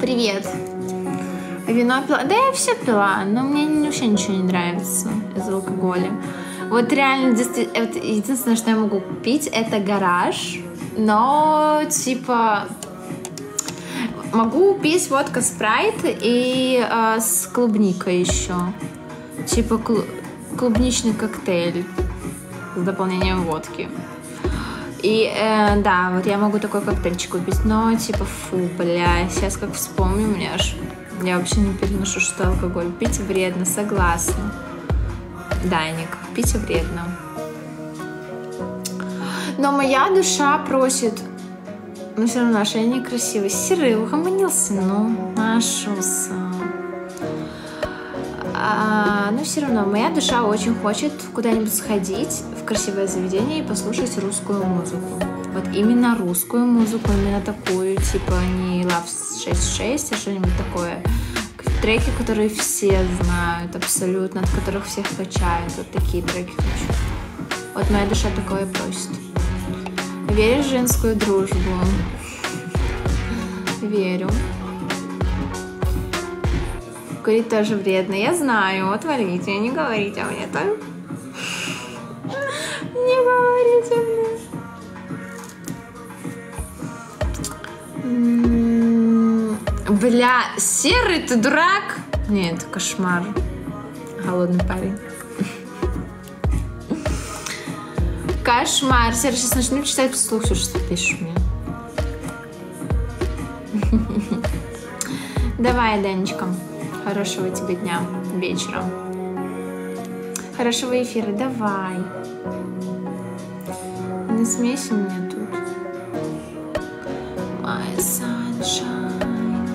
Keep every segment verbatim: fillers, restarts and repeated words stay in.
Привет. Вино пила? Да я все пила, но мне вообще ничего не нравится из алкоголя. Вот реально, единственное, что я могу купить, это гараж. Но, типа, могу пить водка спрайт и э, с клубникой еще. Типа клу клубничный коктейль с дополнением водки. И э, да, вот я могу такой коктейльчик купить, но типа фу, бля, сейчас как вспомню, мне аж... Я вообще не переношу, что алкоголь. Пить вредно, согласна. Даник, пить вредно. Но моя душа просит... Ну все равно, что я некрасивый. Серый, угомонился, ну, нашелся. А, но все равно, моя душа очень хочет куда-нибудь сходить в красивое заведение и послушать русскую музыку. Вот именно русскую музыку, именно такую, типа не Love шесть шесть, а что-нибудь такое. Треки, которые все знают абсолютно, от которых всех качают. Вот такие треки хочу. Вот моя душа такое просит. Веришь в женскую дружбу? Верю. Курить тоже вредно. Я знаю. Отвалите, не говорите мне так. Не говорите мне. Бля, Серый, ты дурак? Нет, кошмар. Голодный парень. Кошмар. Серый, сейчас начну читать вслух все, что ты пишешь мне. Давай, Данечка. Хорошего тебе дня, вечера. Хорошего эфира. Давай. Не смейся мне тут. My sunshine.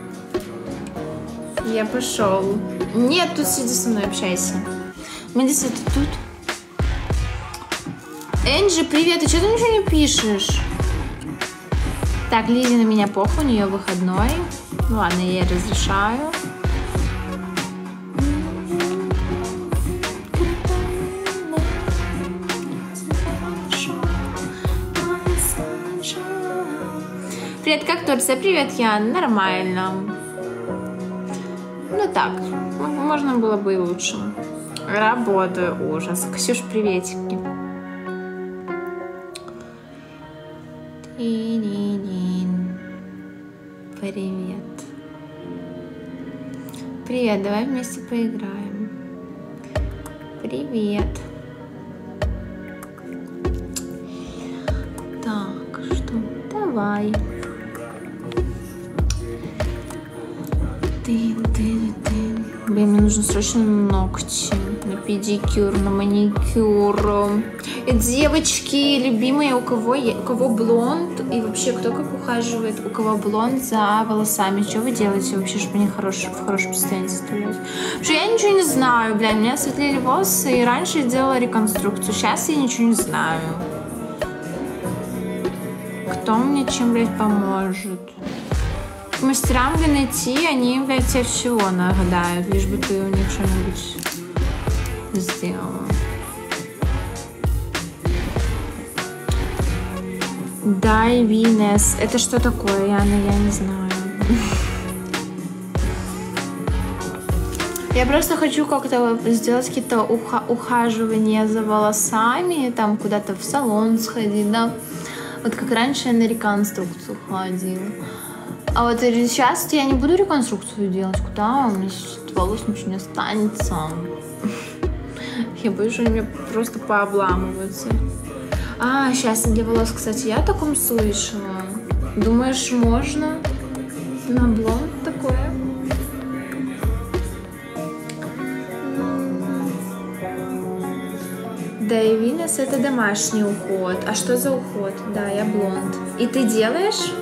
Я пошел. Нет, тут сиди со мной, общайся. Медиса, ты тут? Энджи, привет. А что ты ничего не пишешь? Так, Лизе на меня похуй, у нее выходной. Ну ладно, я ей разрешаю. Привет, как Турция? Привет, Ян. Нормально. Ну так, можно было бы и лучше. Работаю, ужас. Ксюш, приветики. Привет. Привет, давай вместе поиграем. Привет. Так, что? Давай. Ты, ты, ты. Блин, мне нужно срочно ногти на педикюр, на маникюр. И, девочки, любимые, у кого, у кого блонд и вообще кто как ухаживает, у кого блонд за волосами, что вы делаете вообще, чтобы они хорош, в хорошем состоянии составлять? Потому что я ничего не знаю, бля, у меня светлели волосы, и раньше я делала реконструкцию, сейчас я ничего не знаю. Кто мне чем, блядь, поможет? Мастерам для найти, они, блядь, тебе всего нагадают, лишь бы ты у них что-нибудь сделала. Дайвинес. Это что такое, Яна? Я не знаю. Я просто хочу как-то сделать какие-то уха ухаживания за волосами, там куда-то в салон сходить, да. Вот как раньше я на реконструкцию ходила. А вот сейчас я не буду реконструкцию делать. Куда? У меня от волос ничего не останется. Я боюсь, что они мне просто пообламываются. А, сейчас для волос, кстати, я о таком слышала. Думаешь, можно на блонд такое? Дайвинес — это домашний уход. А что за уход? Да, я блонд. И ты делаешь?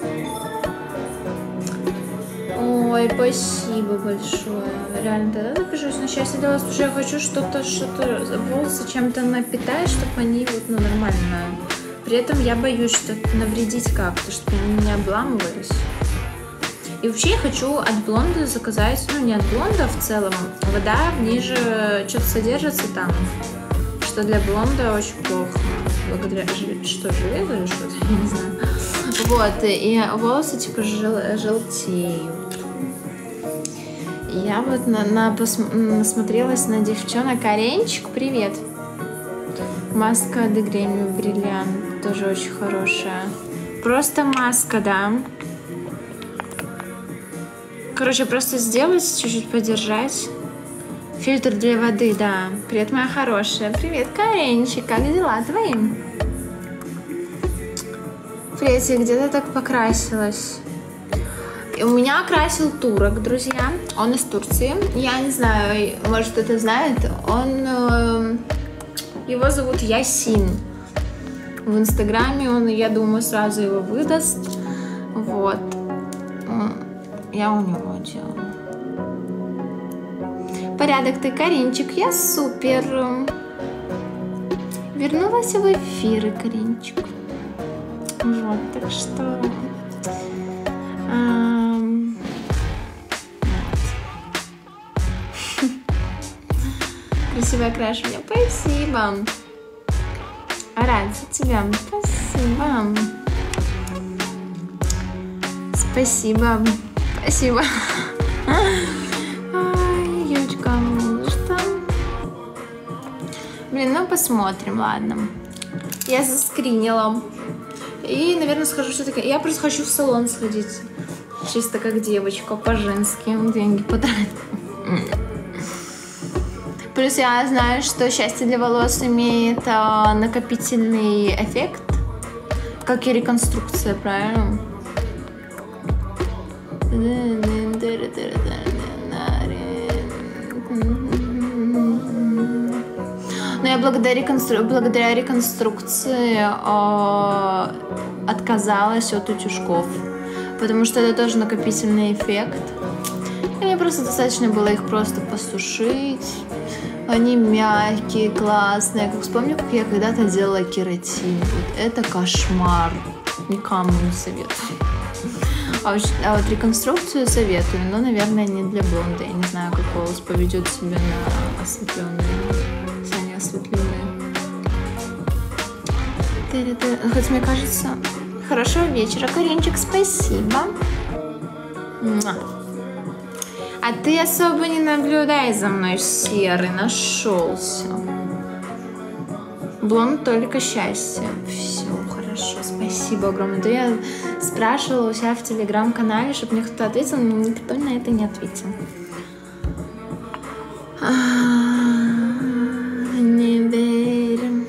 Ой, спасибо большое. Реально, тогда запишусь на счастье для вас. Уже я хочу что-то, что-то, волосы чем-то напитать, чтобы они вот, ну, нормально. При этом я боюсь, что навредить как-то, чтобы они не обламывались. И вообще я хочу от блонда заказать, ну, не от блонда в целом, вода в ней же что-то содержится там, что для блонда очень плохо. Благодаря, что, железо или что-то, я не знаю. Вот, и волосы типа жел желтеют. Я вот на, на пос насмотрелась на девчонок. Каренчик, привет. Маска де Гремио бриллиант, тоже очень хорошая. Просто маска, да. Короче, просто сделать, чуть-чуть подержать. Фильтр для воды, да. Привет, моя хорошая. Привет, Каренчик, как дела твои? Привет, я где-то так покрасилась. И у меня красил турок, друзья. Он из Турции. Я не знаю, может кто-то знает. Он... Э, его зовут Ясин. В Инстаграме он, я думаю, сразу его выдаст. Вот. Я у него делаю. Порядок ты, Каринчик. Я супер. Вернулась в эфир, Каринчик. Вот, так что... Эм... Красивое окрашивание. Спасибо. Рад за тебя. Спасибо. Спасибо. Спасибо. Ай, девочка, ну что? Блин, ну посмотрим, ладно. Я заскринила. И, наверное, схожу все-таки... Я просто хочу в салон сходить. Чисто как девочка, по-женски. Деньги потратить. Плюс я знаю, что счастье для волос имеет а, накопительный эффект. Как и реконструкция, правильно? Но я благодаря, реконстру... благодаря реконструкции э, отказалась от утюжков, потому что это тоже накопительный эффект. И мне просто достаточно было их просто посушить. Они мягкие, классные. Как вспомню, как я когда-то делала кератин. Вот это кошмар. Никому не советую. А вот, а вот реконструкцию советую, но, наверное, не для блонда. Я не знаю, как волос поведет себя на осветленные. Осветленные. Хоть мне кажется, хорошего вечера, Каринчик, спасибо. А ты особо не наблюдай за мной, серый, нашелся. Блонд только счастье. Все хорошо, спасибо огромное. Да я спрашивала у себя в телеграм-канале, чтобы мне кто-то ответил, но никто на это не ответил. Не верю.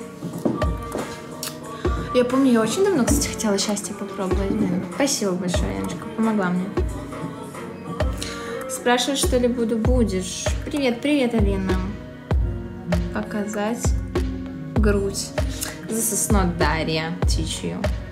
Я помню, я очень давно, кстати, хотела счастье попробовать. Блин, спасибо большое, Яночка, помогла мне. Спрашивать, что ли, буду, будешь. Привет, привет, Алина. Показать грудь. This is not Дарья, teach you.